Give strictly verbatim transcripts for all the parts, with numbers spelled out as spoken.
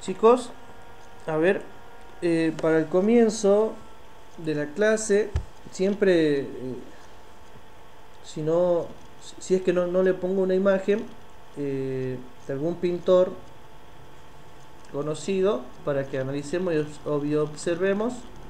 Chicos, a ver, eh, para el comienzo de la clase, siempre, eh, si no, si es que no, no le pongo una imagen eh, de algún pintor conocido para que analicemos y obs- y observemos.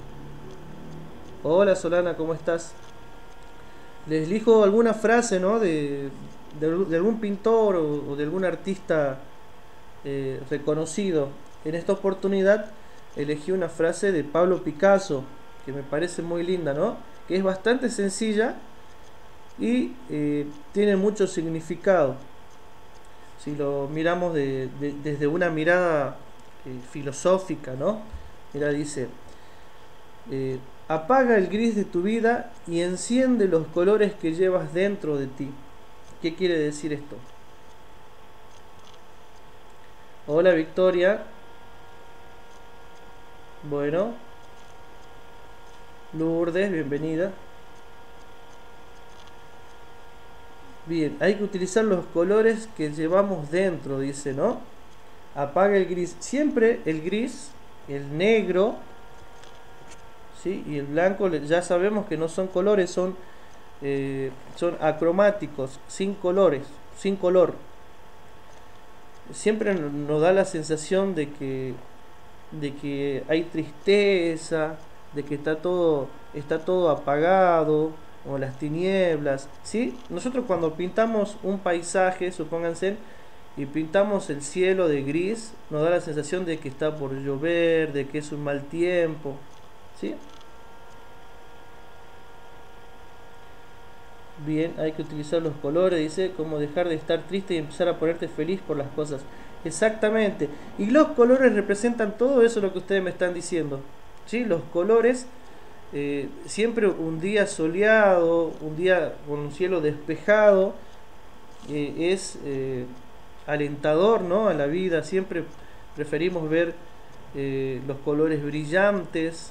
Hola Solana, ¿cómo estás? Les elijo alguna frase, ¿no? De, de, algún de algún pintor o, o de algún artista eh, reconocido. En esta oportunidad elegí una frase de Pablo Picasso que me parece muy linda, ¿no? Que es bastante sencilla y eh, tiene mucho significado. Si lo miramos de, de, desde una mirada eh, filosófica, ¿no? Mira, dice, eh, apaga el gris de tu vida y enciende los colores que llevas dentro de ti. ¿Qué quiere decir esto? Hola Victoria. Bueno, Lourdes, bienvenida. Bien, hay que utilizar los colores que llevamos dentro, dice, ¿no? Apaga el gris. Siempre el gris, el negro, ¿sí? Y el blanco, ya sabemos que no son colores, son, eh, son acromáticos, sin colores, sin color. Siempre nos da la sensación de que, de que hay tristeza, de que está todo, está todo apagado, o las tinieblas, ¿sí? Nosotros cuando pintamos un paisaje, supónganse, y pintamos el cielo de gris, nos da la sensación de que está por llover, de que es un mal tiempo, ¿sí? Bien, hay que utilizar los colores, dice, como dejar de estar triste y empezar a ponerte feliz por las cosas. Exactamente. Y los colores representan todo eso lo que ustedes me están diciendo. ¿Sí? Los colores, eh, siempre un día soleado, un día con un cielo despejado, eh, es eh, alentador, ¿no? A la vida. Siempre preferimos ver eh, los colores brillantes.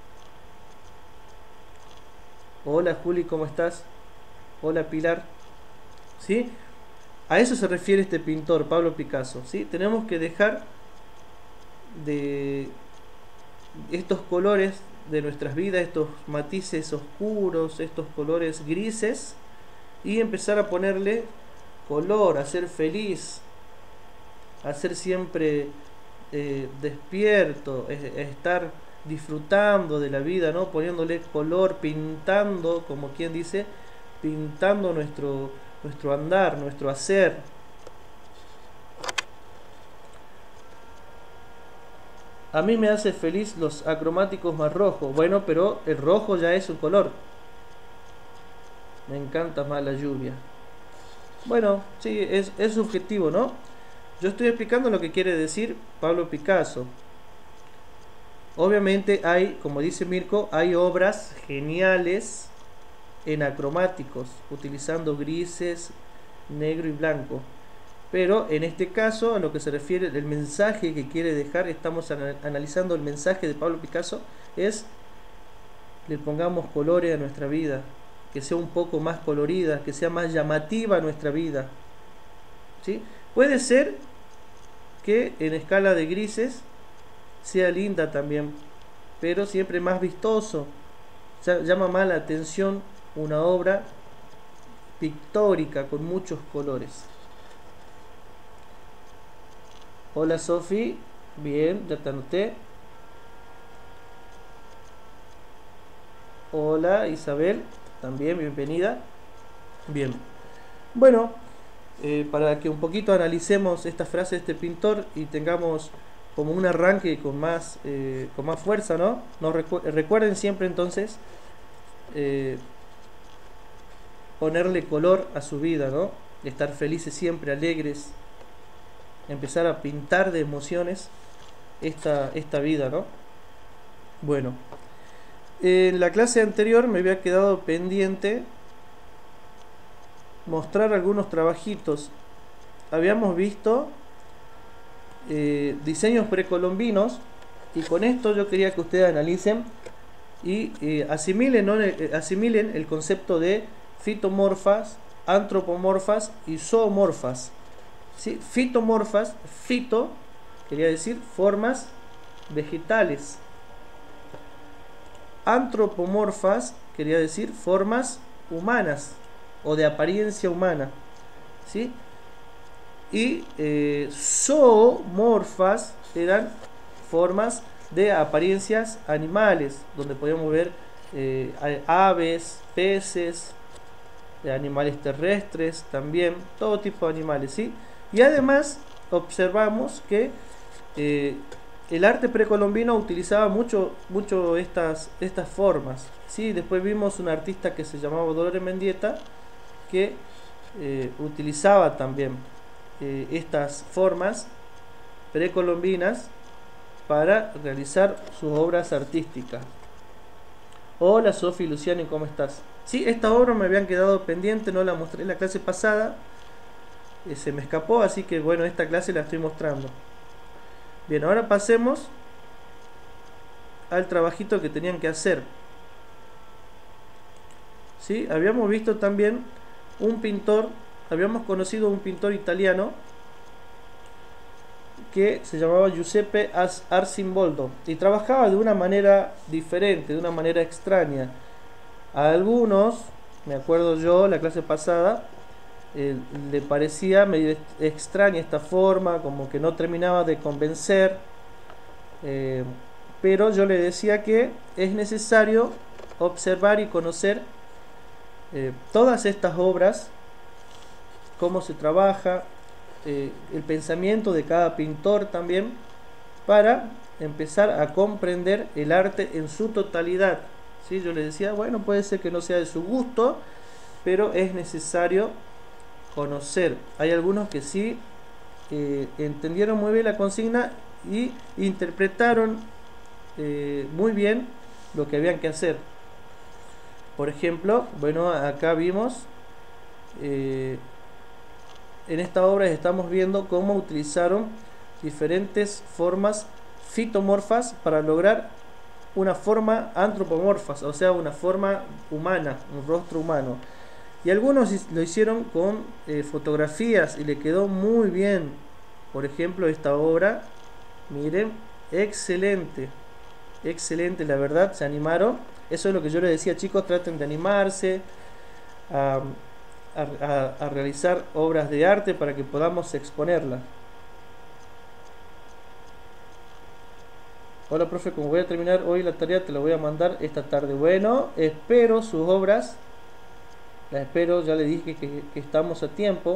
Hola Juli, ¿cómo estás? Hola Pilar. ¿Sí? A eso se refiere este pintor, Pablo Picasso, ¿sí? Tenemos que dejar de estos colores de nuestras vidas, estos matices oscuros, estos colores grises, y empezar a ponerle color, a ser feliz, a ser siempre eh, despierto, es, es estar disfrutando de la vida, ¿no? Poniéndole color, pintando, como quien dice, pintando nuestro, nuestro andar, nuestro hacer. A mí me hace feliz los acromáticos más rojos. Bueno, pero el rojo ya es un color. Me encanta más la lluvia. Bueno, sí, es, es subjetivo, ¿no? Yo estoy explicando lo que quiere decir Pablo Picasso. Obviamente hay, como dice Mirko, hay obras geniales en acromáticos, utilizando grises, negro y blanco. Pero en este caso, a lo que se refiere, el mensaje que quiere dejar, estamos analizando el mensaje de Pablo Picasso, es le pongamos colores a nuestra vida, que sea un poco más colorida, que sea más llamativa nuestra vida. ¿Sí? Puede ser que en escala de grises sea linda también, pero siempre más vistoso. Llama más la atención una obra pictórica con muchos colores. Hola Sofi, bien, ya te anoté. Hola Isabel, también bienvenida. Bien, bueno, eh, para que un poquito analicemos esta frase de este pintor y tengamos como un arranque con más, eh, con más fuerza, ¿no? Nos recu recuerden siempre entonces eh, ponerle color a su vida, ¿no? Estar felices siempre, alegres, empezar a pintar de emociones esta, esta vida, ¿no? Bueno, en la clase anterior me había quedado pendiente mostrar algunos trabajitos. Habíamos visto eh, diseños precolombinos y con esto yo quería que ustedes analicen y eh, asimilen, ¿no? eh, asimilen el concepto de fitomorfas, antropomorfas y zoomorfas. ¿Sí? Fitomorfas, fito quería decir formas vegetales. Antropomorfas quería decir formas humanas o de apariencia humana, ¿sí? Y eh, zoomorfas eran formas de apariencias animales, donde podíamos ver eh, aves, peces, eh, animales terrestres también, todo tipo de animales, ¿sí? Y además observamos que eh, el arte precolombino utilizaba mucho, mucho estas, estas formas, ¿sí? Después vimos un artista que se llamaba Dolores Mendieta que eh, utilizaba también eh, estas formas precolombinas para realizar sus obras artísticas. Hola Sofi Luciani, ¿cómo estás? Sí, esta obra me habían quedado pendiente, no la mostré en la clase pasada, eh, se me escapó, así que bueno, esta clase la estoy mostrando. Bien, ahora pasemos al trabajito que tenían que hacer. ¿Sí? Habíamos visto también un pintor, habíamos conocido un pintor italiano que se llamaba Giuseppe Arcimboldo y trabajaba de una manera diferente, de una manera extraña. A algunos, me acuerdo yo, la clase pasada, eh, le parecía medio extraña esta forma, como que no terminaba de convencer, eh, pero yo le decía que es necesario observar y conocer eh, todas estas obras, cómo se trabaja, eh, el pensamiento de cada pintor también, para empezar a comprender el arte en su totalidad. ¿Sí? Yo le decía, bueno, puede ser que no sea de su gusto, pero es necesario conocer. Hay algunos que sí eh, entendieron muy bien la consigna y interpretaron eh, muy bien lo que habían que hacer. Por ejemplo, bueno, acá vimos eh, en esta obra estamos viendo cómo utilizaron diferentes formas fitomorfas para lograr una forma antropomorfa, o sea, una forma humana, un rostro humano. Y algunos lo hicieron con eh, fotografías y le quedó muy bien. Por ejemplo, esta obra, miren, excelente, excelente, la verdad, se animaron. Eso es lo que yo les decía, chicos, traten de animarse a, a, a realizar obras de arte para que podamos exponerlas. Hola profe, como voy a terminar hoy la tarea, te la voy a mandar esta tarde. Bueno, espero sus obras. Las espero, ya le dije que, que estamos a tiempo.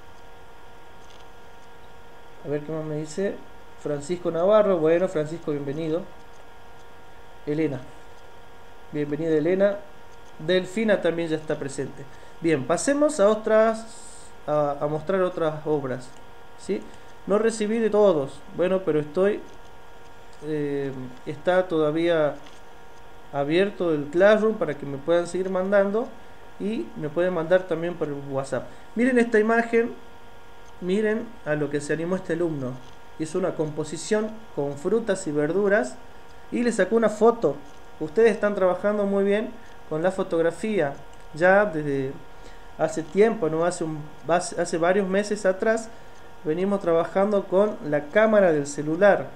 A ver qué más me dice. Francisco Navarro, bueno, Francisco, bienvenido. Elena, bienvenida Elena. Delfina también ya está presente. Bien, pasemos a otras, a, a mostrar otras obras, ¿sí? No recibí de todos, bueno, pero estoy, eh, está todavía abierto el Classroom para que me puedan seguir mandando y me pueden mandar también por el WhatsApp. Miren esta imagen, miren a lo que se animó este alumno. Hizo una composición con frutas y verduras y le sacó una foto. Ustedes están trabajando muy bien con la fotografía ya desde hace tiempo, ¿no? Hace, un, hace varios meses atrás venimos trabajando con la cámara del celular.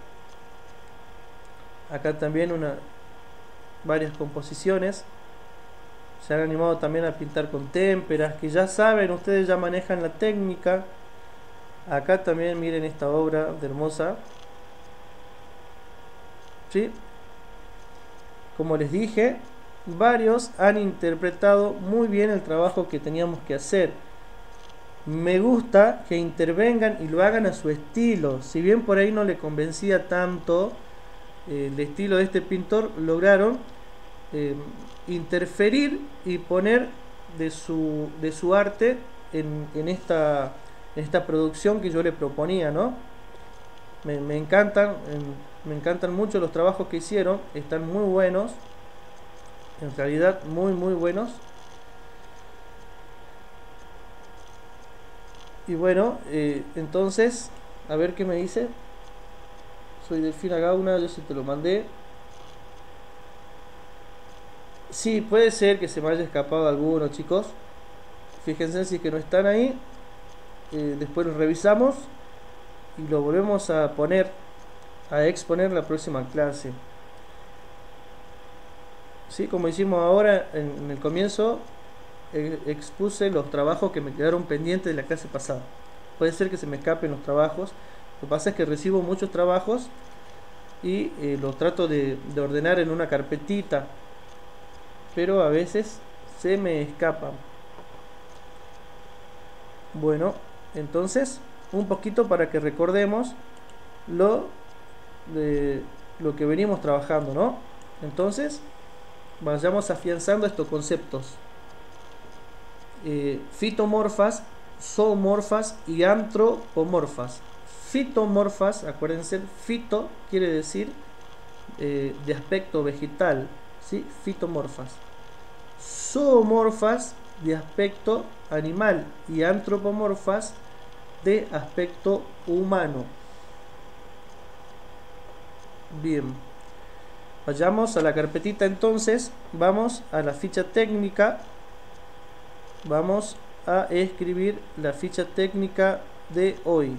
Acá también una, varias composiciones. Se han animado también a pintar con témperas, que ya saben, ustedes ya manejan la técnica. Acá también miren esta obra de hermosa, ¿sí? Como les dije, varios han interpretado muy bien el trabajo que teníamos que hacer. Me gusta que intervengan y lo hagan a su estilo. Si bien por ahí no le convencía tanto eh, el estilo de este pintor, lograron eh, interferir y poner de su, de su arte en, en, esta, en esta producción que yo le proponía, ¿no? Me, me encantan, me encantan mucho los trabajos que hicieron, están muy buenos, en realidad muy muy buenos. Y bueno, eh, entonces, a ver qué me dice. Soy Delfina Gauna, yo sí te lo mandé. Sí, puede ser que se me haya escapado alguno, chicos. Fíjense si es que no están ahí. Eh, después lo revisamos y lo volvemos a poner a exponer en la próxima clase. ¿Sí? Como hicimos ahora en, en el comienzo, eh, expuse los trabajos que me quedaron pendientes de la clase pasada. Puede ser que se me escapen los trabajos. Lo que pasa es que recibo muchos trabajos y eh, los trato de, de ordenar en una carpetita, pero a veces se me escapan. Bueno, entonces un poquito para que recordemos lo de lo que venimos trabajando, ¿no? Entonces vayamos afianzando estos conceptos. eh, fitomorfas, zoomorfas y antropomorfas. Fitomorfas, acuérdense, fito quiere decir eh, de aspecto vegetal, ¿sí? Fitomorfas. Zoomorfas, de aspecto animal, y antropomorfas, de aspecto humano. Bien, vayamos a la carpetita entonces, vamos a la ficha técnica, vamos a escribir la ficha técnica de hoy.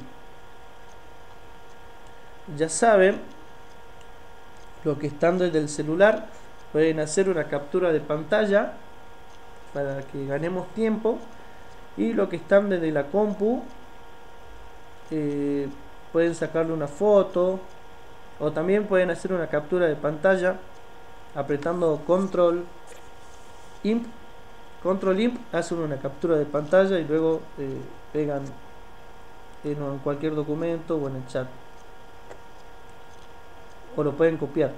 Ya saben, lo que están desde el celular pueden hacer una captura de pantalla para que ganemos tiempo, y lo que están desde la compu eh, pueden sacarle una foto, o también pueden hacer una captura de pantalla apretando control imp. Control imp hacen una captura de pantalla y luego eh, pegan en, en cualquier documento o en el chat, o lo pueden copiar,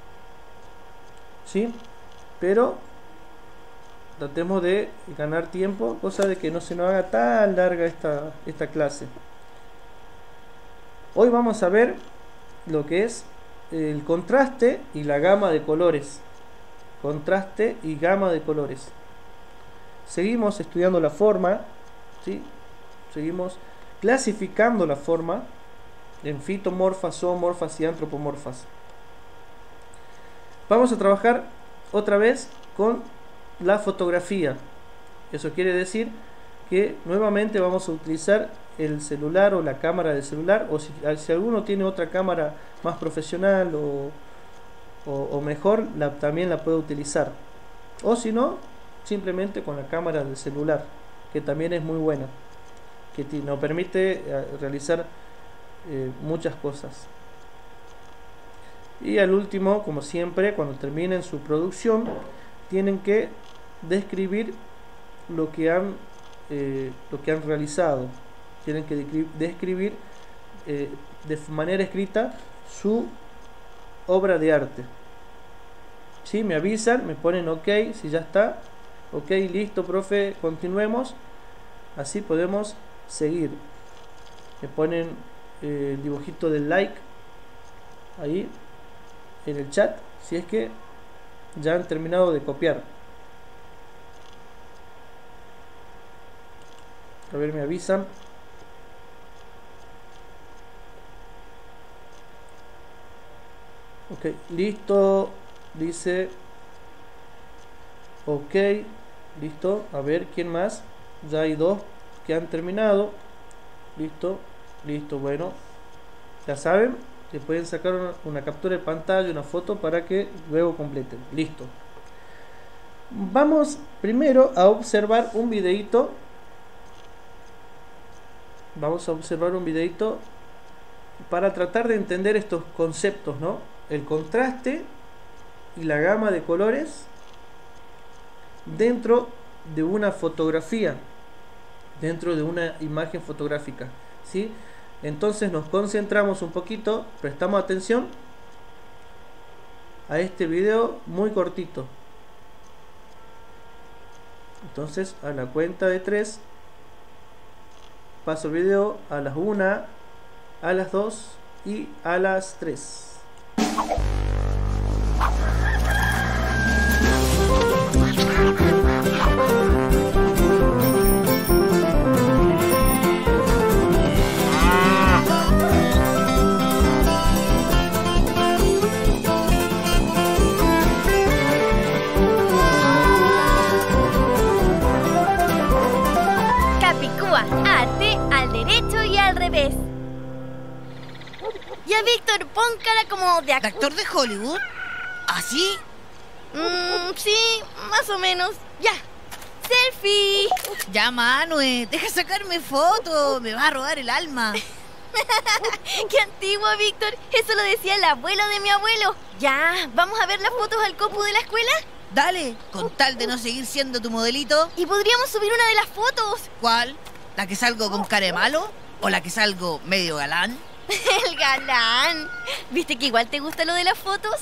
¿sí? Pero tratemos de ganar tiempo, cosa de que no se nos haga tan larga esta, esta clase. Hoy vamos a ver lo que es el contraste y la gama de colores. Contraste y gama de colores. Seguimos estudiando la forma, ¿sí? Seguimos clasificando la forma en fitomorfas, zoomorfas y antropomorfas. Vamos a trabajar otra vez con la fotografía. Eso quiere decir que nuevamente vamos a utilizar el celular o la cámara del celular, o si, si alguno tiene otra cámara más profesional o, o, o mejor, la, también la puede utilizar, o si no, simplemente con la cámara del celular, que también es muy buena, que nos permite eh, realizar eh, muchas cosas. Y al último, como siempre, cuando terminen su producción, tienen que describir lo que han eh, lo que han realizado. Tienen que describir eh, de manera escrita su obra de arte. ¿Sí? Me avisan, me ponen ok si ya está. Ok, listo, profe, continuemos. Así podemos seguir. Me ponen eh, el dibujito del like ahí en el chat, si es que ya han terminado de copiar. A ver, me avisan. Ok, listo, dice. Ok, listo. A ver, ¿quién más? Ya hay dos que han terminado. Listo, listo, bueno. Ya saben que pueden sacar una, una captura de pantalla, una foto para que luego completen. Listo. Vamos primero a observar un videito. Vamos a observar un videito para tratar de entender estos conceptos, ¿no? El contraste y la gama de colores dentro de una fotografía, dentro de una imagen fotográfica, ¿sí? Entonces nos concentramos un poquito, prestamos atención a este video muy cortito. Entonces, a la cuenta de tres paso el video, a las una, a las dos y a las tres. Arte al derecho y al revés. Ya, Víctor, pon Pon cara como de ¿De actor. actor de Hollywood? ¿Así? Mmm, sí, más o menos. Ya. ¡Selfie! Ya, Manue, deja sacarme foto. Me va a robar el alma. ¡Qué antiguo, Víctor! Eso lo decía el abuelo de mi abuelo. Ya, ¿vamos a ver las fotos al compu de la escuela? Dale, con tal de no seguir siendo tu modelito. Y podríamos subir una de las fotos. ¿Cuál? ¿La que salgo con cara de malo? ¿O la que salgo medio galán? El galán. ¿Viste que igual te gusta lo de las fotos?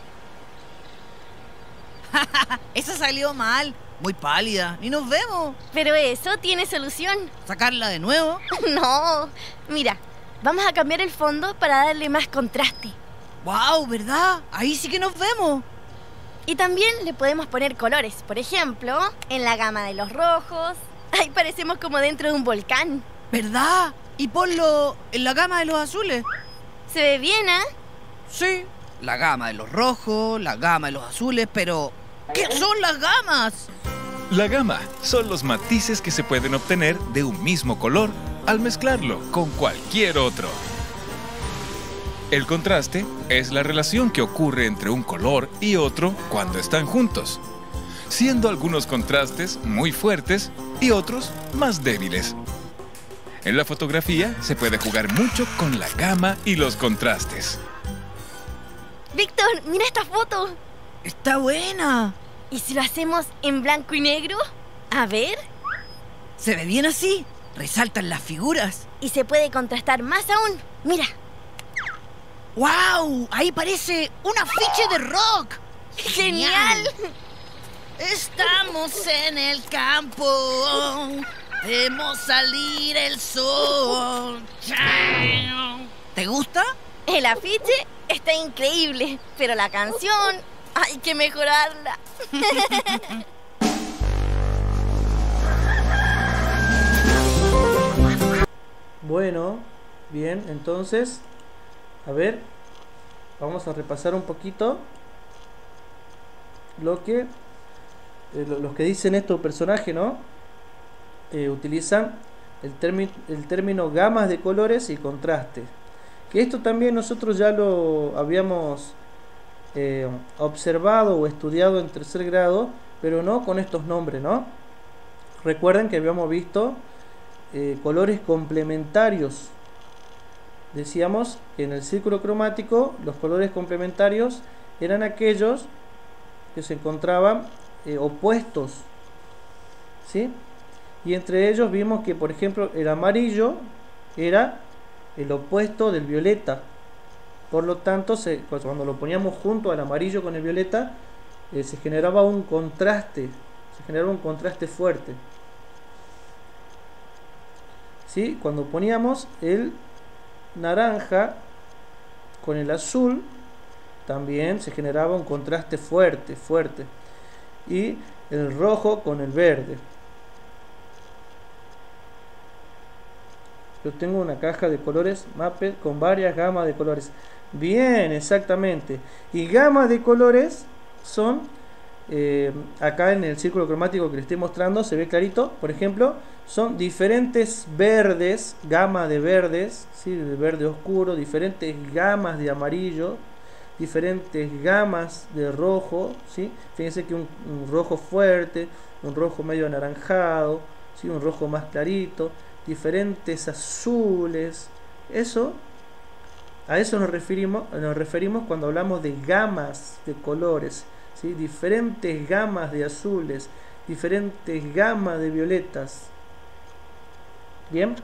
Esa salió mal. Muy pálida. Ni nos vemos. Pero eso tiene solución. ¿Sacarla de nuevo? No. Mira, vamos a cambiar el fondo para darle más contraste. ¡Wow! ¿Verdad? Ahí sí que nos vemos. Y también le podemos poner colores. Por ejemplo, en la gama de los rojos. Ahí parecemos como dentro de un volcán. ¿Verdad? Y ponlo en la gama de los azules. ¿Se ve bien, ah? ¿eh? Sí. La gama de los rojos, la gama de los azules, pero... ¿qué son las gamas? La gama son los matices que se pueden obtener de un mismo color al mezclarlo con cualquier otro. El contraste es la relación que ocurre entre un color y otro cuando están juntos, siendo algunos contrastes muy fuertes y otros más débiles. En la fotografía se puede jugar mucho con la gama y los contrastes. Víctor, mira esta foto. ¡Está buena! ¿Y si lo hacemos en blanco y negro? A ver. Se ve bien así. Resaltan las figuras. Y se puede contrastar más aún. Mira. ¡Wow! Ahí parece un afiche de rock. ¡Genial! Estamos en el campo. Vemos salir el sol. ¿Te gusta? El afiche está increíble, pero la canción hay que mejorarla. Bueno, bien, entonces, a ver, vamos a repasar un poquito lo que eh, lo, los que dicen estos personajes, ¿no? Eh, utilizan el, termi el término gamas de colores y contraste. Que esto también nosotros ya lo habíamos eh, observado o estudiado en tercer grado, pero no con estos nombres, ¿no? Recuerden que habíamos visto eh, colores complementarios. Decíamos que en el círculo cromático los colores complementarios eran aquellos que se encontraban eh, opuestos, ¿sí? Y entre ellos vimos que, por ejemplo, el amarillo era el opuesto del violeta. Por lo tanto, se, cuando lo poníamos junto al amarillo con el violeta, eh, se generaba un contraste, se generaba un contraste fuerte. ¿Sí? Cuando poníamos el naranja con el azul, también se generaba un contraste fuerte, fuerte. Y el rojo con el verde. Yo tengo una caja de colores Maped con varias gamas de colores. Bien, exactamente. Y gamas de colores son, eh, acá en el círculo cromático que les estoy mostrando, se ve clarito, por ejemplo, son diferentes verdes, gama de verdes, ¿sí? De verde oscuro, diferentes gamas de amarillo, diferentes gamas de rojo, ¿sí? Fíjense que un, un rojo fuerte, un rojo medio anaranjado, ¿sí? Un rojo más clarito, diferentes azules. Eso, a eso nos referimos, nos referimos cuando hablamos de gamas de colores, ¿sí? Diferentes gamas de azules, diferentes gamas de violetas. Bien,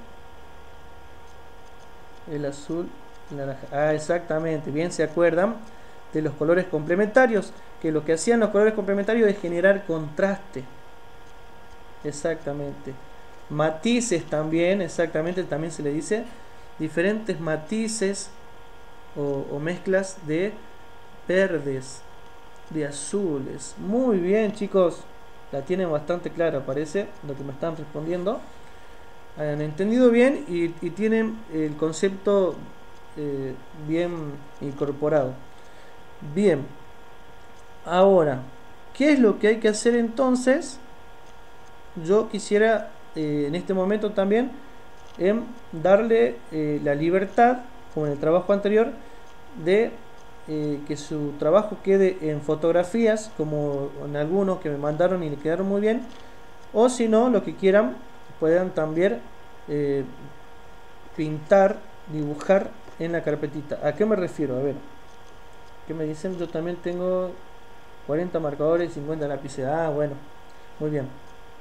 el azul, el naranja. Ah, exactamente, bien, se acuerdan de los colores complementarios, que lo que hacían los colores complementarios es generar contraste. Exactamente. Matices también, exactamente, también se le dice diferentes matices o, o mezclas de verdes, de azules. Muy bien, chicos, la tienen bastante clara, parece, lo que me están respondiendo. Han entendido bien y, y tienen el concepto eh, bien incorporado. Bien, ahora, ¿qué es lo que hay que hacer entonces? Yo quisiera eh, en este momento también en darle eh, la libertad, como en el trabajo anterior, de eh, que su trabajo quede en fotografías, como en algunos que me mandaron y le quedaron muy bien, o si no, lo que quieran, puedan también eh, pintar, dibujar en la carpetita. ¿A qué me refiero? A ver, ¿qué me dicen? Yo también tengo cuarenta marcadores y cincuenta lápices. Ah, bueno, muy bien.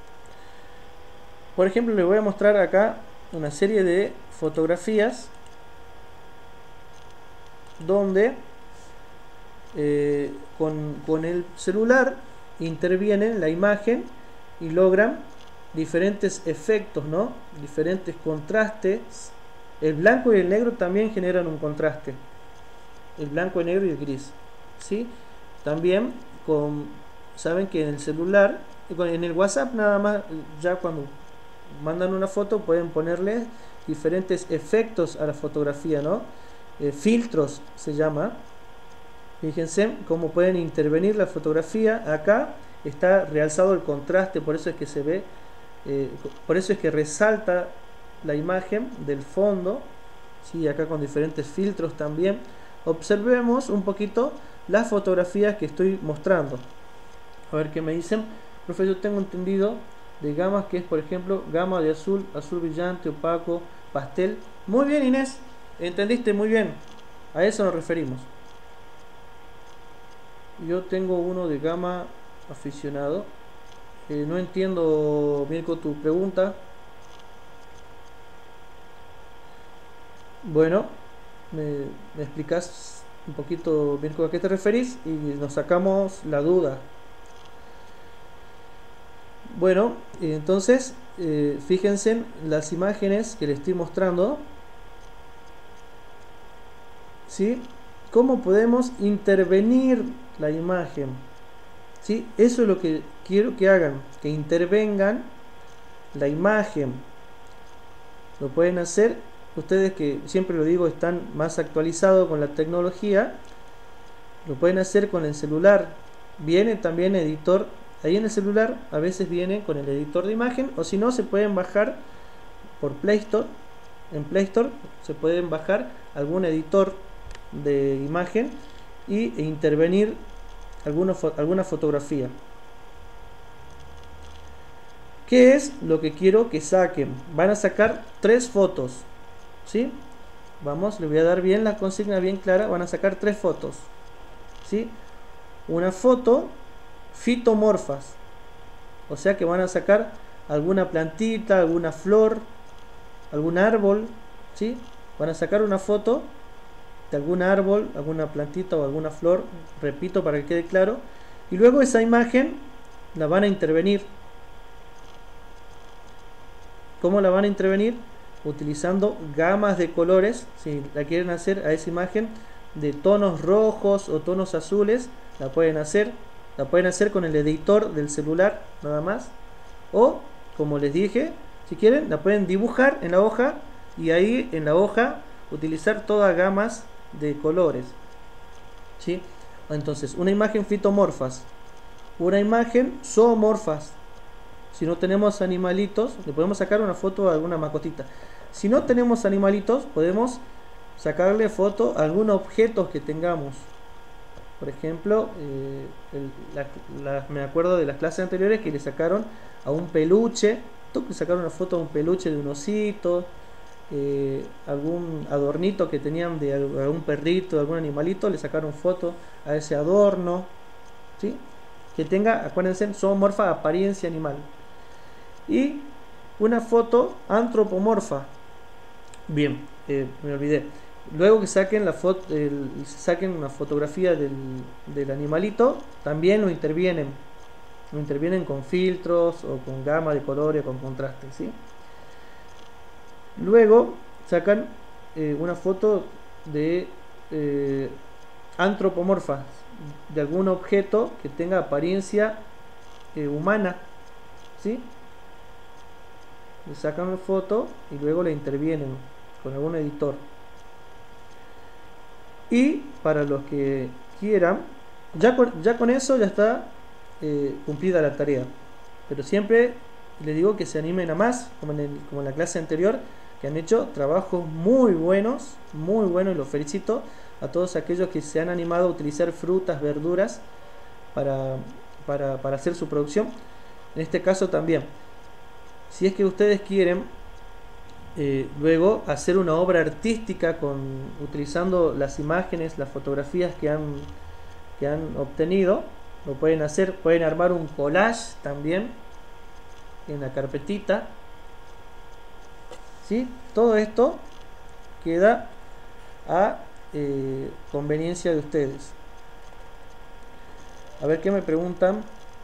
Por ejemplo, les voy a mostrar acá una serie de fotografías donde eh, con, con el celular intervienen la imagen y logran diferentes efectos, ¿no? Diferentes contrastes. El blanco y el negro también generan un contraste. El blanco, el negro y el gris, ¿sí? También con, saben que en el celular, en el WhatsApp nada más, ya cuando mandan una foto pueden ponerle diferentes efectos a la fotografía, ¿no? Eh, filtros se llama. Fíjense cómo pueden intervenir la fotografía. Acá está realzado el contraste, por eso es que se ve, eh, por eso es que resalta la imagen del fondo, ¿sí? Acá con diferentes filtros también. Observemos un poquito las fotografías que estoy mostrando. A ver qué me dicen. Profe, yo tengo entendido de gamas que es, por ejemplo, gama de azul, azul brillante, opaco, pastel. Muy bien, Inés, entendiste muy bien. A eso nos referimos. Yo tengo uno de gama aficionado. Eh, no entiendo, Mirko, tu pregunta. Bueno, me, me explicas un poquito, Mirko, a qué te referís y nos sacamos la duda. Bueno, entonces eh, fíjense en las imágenes que les estoy mostrando, ¿sí? ¿Cómo podemos intervenir la imagen? ¿Sí? Eso es lo que quiero que hagan, que intervengan la imagen. Lo pueden hacer ustedes, que siempre lo digo, están más actualizados con la tecnología. Lo pueden hacer con el celular. Viene también editor. Ahí en el celular a veces viene con el editor de imagen, o si no se pueden bajar por Play Store. En Play Store se pueden bajar algún editor de imagen y, e intervenir alguna, alguna fotografía. ¿Qué es lo que quiero que saquen? Van a sacar tres fotos, ¿sí? Vamos, les voy a dar bien la consigna bien clara. Van a sacar tres fotos, ¿sí? Una foto fitomorfas, o sea que van a sacar alguna plantita, alguna flor, algún árbol, ¿sí? Van a sacar una foto de algún árbol, alguna plantita o alguna flor, repito para que quede claro, y luego esa imagen la van a intervenir. ¿Cómo la van a intervenir? Utilizando gamas de colores. Si la quieren hacer a esa imagen de tonos rojos o tonos azules, la pueden hacer. La pueden hacer con el editor del celular nada más, o como les dije, si quieren la pueden dibujar en la hoja y ahí en la hoja utilizar todas gamas de colores, ¿sí? Entonces, una imagen fitomorfas, una imagen zoomorfas. Si no tenemos animalitos, le podemos sacar una foto a alguna mascotita. Si no tenemos animalitos, podemos sacarle foto a algún objeto que tengamos. Por ejemplo, eh, el, la, la, me acuerdo de las clases anteriores que le sacaron a un peluche, le sacaron una foto a un peluche de un osito, eh, algún adornito que tenían de algún perrito, de algún animalito, le sacaron foto a ese adorno, ¿sí? Que tenga, acuérdense, zoomorfa, apariencia animal. Y una foto antropomorfa. Bien, eh, me olvidé. Luego que saquen la foto, el, saquen una fotografía del, del animalito, también lo intervienen, lo intervienen con filtros o con gama de colores, con contraste, ¿sí? Luego sacan eh, una foto de eh, antropomorfa, de algún objeto que tenga apariencia eh, humana, ¿sí? Le sacan una foto y luego la intervienen con algún editor. Y para los que quieran, ya con, ya con eso ya está eh, cumplida la tarea. Pero siempre les digo que se animen a más, como en, el, como en la clase anterior, que han hecho trabajos muy buenos, muy buenos, y los felicito a todos aquellos que se han animado a utilizar frutas, verduras para, para, para hacer su producción. En este caso también, si es que ustedes quieren eh, luego hacer una obra artística con, utilizando las imágenes, las fotografías que han, que han obtenido, lo pueden hacer. Pueden armar un collage también en la carpetita, ¿sí? Todo esto queda a eh, conveniencia de ustedes. A ver qué me preguntan.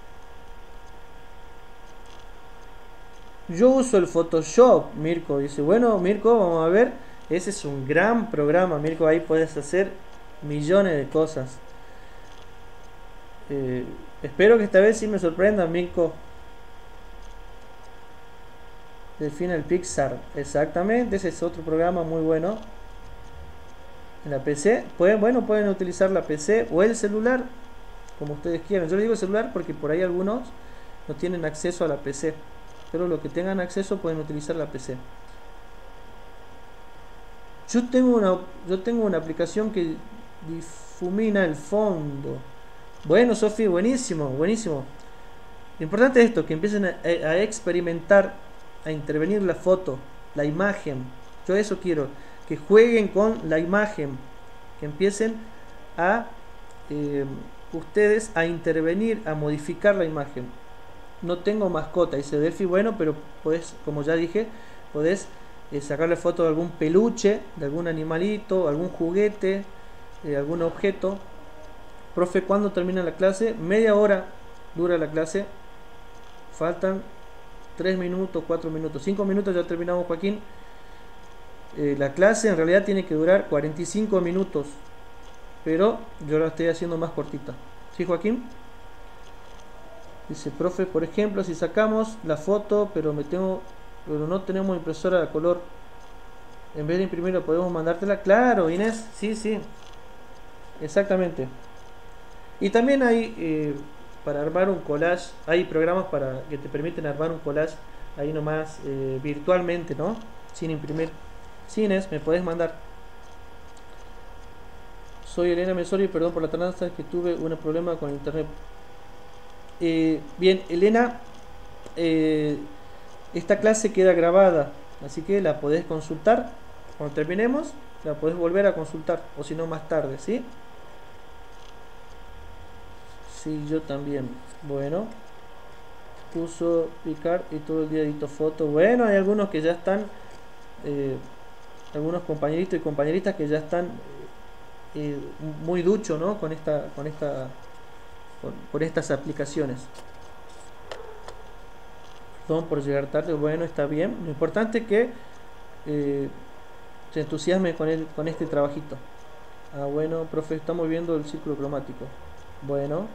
Yo uso el Photoshop, Mirko dice. Bueno, Mirko, vamos a ver. Ese es un gran programa, Mirko. Ahí puedes hacer millones de cosas. Eh, espero que esta vez sí me sorprenda, Mirko. Define el Pixar. Exactamente, ese es otro programa muy bueno. En la P C, pueden, bueno, pueden utilizar la P C o el celular, como ustedes quieran. Yo le digo celular porque por ahí algunos no tienen acceso a la P C, pero los que tengan acceso pueden utilizar la P C. Yo tengo una, yo tengo una aplicación que difumina el fondo. Bueno, Sofi, buenísimo, buenísimo. Lo importante es esto, que empiecen a, a experimentar, a intervenir la foto, la imagen. Yo eso quiero, que jueguen con la imagen, que empiecen a eh, ustedes a intervenir, a modificar la imagen. No tengo mascota, dice Delphi. Bueno, pero podés, como ya dije, podés eh, sacarle foto de algún peluche, de algún animalito, algún juguete, eh, algún objeto. Profe, ¿cuándo termina la clase? Media hora dura la clase. Faltan tres minutos, cuatro minutos, cinco minutos, ya terminamos, Joaquín. Eh, la clase en realidad tiene que durar cuarenta y cinco minutos, pero yo la estoy haciendo más cortita. ¿Sí, Joaquín? Dice, profe, por ejemplo, si sacamos la foto, pero me tengo, pero no tenemos impresora de color, en vez de imprimirla, ¿podemos mandártela? Claro, Inés, sí, sí, exactamente. Y también hay, eh, para armar un collage, hay programas para que te permiten armar un collage ahí nomás, eh, virtualmente, ¿no? Sin imprimir. Sí, Inés, me podés mandar. Soy Elena Mesori, perdón por la tardanza, que tuve un problema con internet. Eh, bien, Elena, eh, esta clase queda grabada, así que la podés consultar. Cuando terminemos, la podés volver a consultar, o si no, más tarde, ¿sí? Sí, yo también. Bueno, uso Picard y todo el día edito fotos. Bueno, hay algunos que ya están, eh, algunos compañeritos y compañeritas que ya están eh, muy duchos, ¿no? Con esta, con esta, con, por estas aplicaciones. Perdón por llegar tarde. Bueno, está bien. Lo importante es que eh, se entusiasme con el, con este trabajito. Ah, bueno, profe, estamos viendo el círculo cromático. Bueno,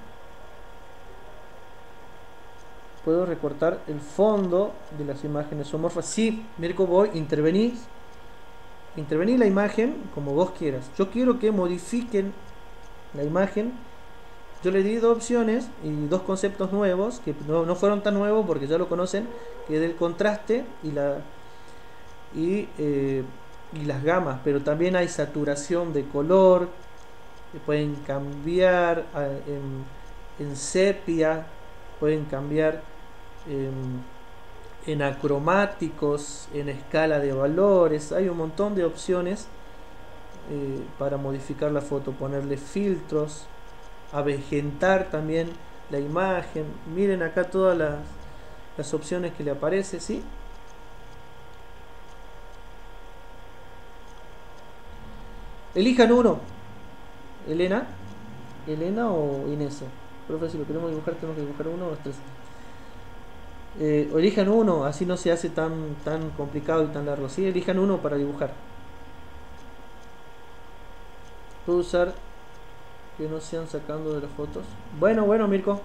puedo recortar el fondo de las imágenes zoomorfas. Sí, Mirko, voy, intervenís. Intervenís la imagen como vos quieras. Yo quiero que modifiquen la imagen. Yo le di dos opciones y dos conceptos nuevos, que no, no fueron tan nuevos porque ya lo conocen, que es el contraste y la y, eh, y las gamas, pero también hay saturación de color, que pueden cambiar a, en, en sepia, pueden cambiar en, en acromáticos, en escala de valores. Hay un montón de opciones eh, para modificar la foto, ponerle filtros, avejentar también la imagen. Miren acá todas las, las opciones que le aparece, ¿sí? Elijan uno. Elena, Elena o Inés. Profe, si lo queremos dibujar, tenemos que dibujar uno o los tres. Eh, elijan uno, así no se hace tan, tan complicado y tan largo. ¿Sí? Elijan uno para dibujar. Puedo usar que no sean sacando de las fotos. Bueno, bueno, Mirko.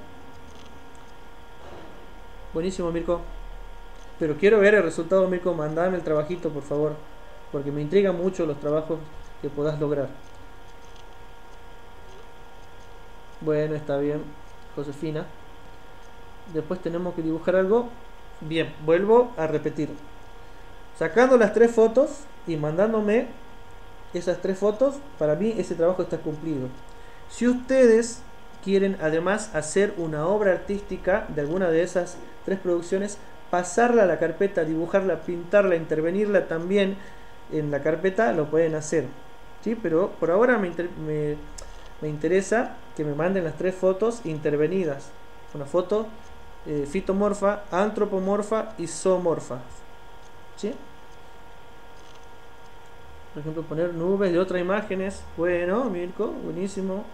Buenísimo, Mirko. Pero quiero ver el resultado, Mirko. Mandame el trabajito, por favor, porque me intrigan mucho los trabajos que puedas lograr. Bueno, está bien, Josefina. Después tenemos que dibujar algo. Bien, vuelvo a repetir. Sacando las tres fotos y mandándome esas tres fotos, para mí ese trabajo está cumplido. Si ustedes quieren además hacer una obra artística de alguna de esas tres producciones, pasarla a la carpeta, dibujarla, pintarla, intervenirla también en la carpeta, lo pueden hacer, ¿sí? Pero por ahora me, inter me, me interesa que me manden las tres fotos intervenidas. Una foto eh, fitomorfa, antropomorfa y zoomorfa, ¿sí? Por ejemplo, poner nubes de otras imágenes. Bueno, Mirko, buenísimo.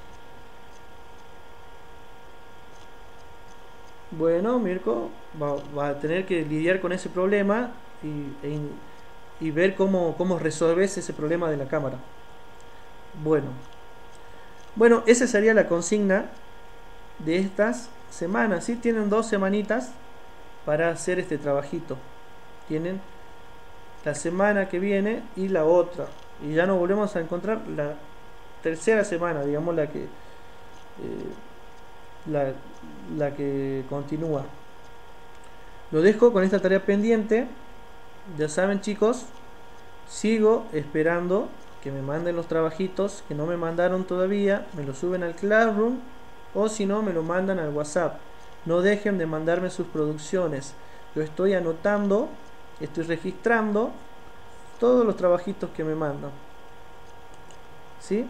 Bueno, Mirko, va, va a tener que lidiar con ese problema y, e, y ver cómo, cómo resolves ese problema de la cámara. Bueno, bueno, esa sería la consigna de estas semanas. ¿Sí? Tienen dos semanitas para hacer este trabajito. Tienen la semana que viene y la otra. Y ya nos volvemos a encontrar la tercera semana, digamos, la que... Eh, La, la que continúa. Lo dejo con esta tarea pendiente. Ya saben, chicos, sigo esperando que me manden los trabajitos que no me mandaron todavía. Me los suben al Classroom o si no me lo mandan al WhatsApp. No dejen de mandarme sus producciones. Yo estoy anotando, estoy registrando todos los trabajitos que me mandan, ¿sí?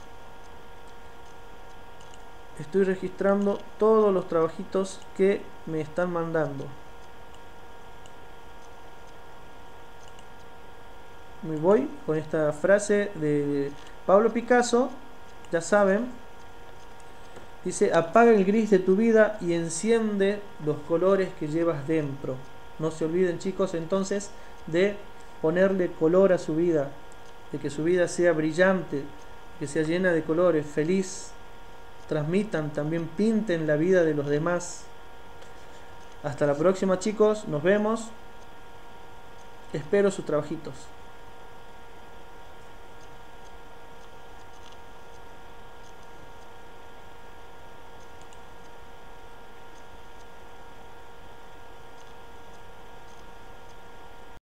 Estoy registrando todos los trabajitos que me están mandando. Me voy con esta frase de Pablo Picasso, ya saben. Dice: apaga el gris de tu vida y enciende los colores que llevas dentro. No se olviden, chicos, entonces de ponerle color a su vida, de que su vida sea brillante, que sea llena de colores, feliz. Transmitan, también pinten la vida de los demás. Hasta la próxima, chicos, nos vemos. Espero sus trabajitos.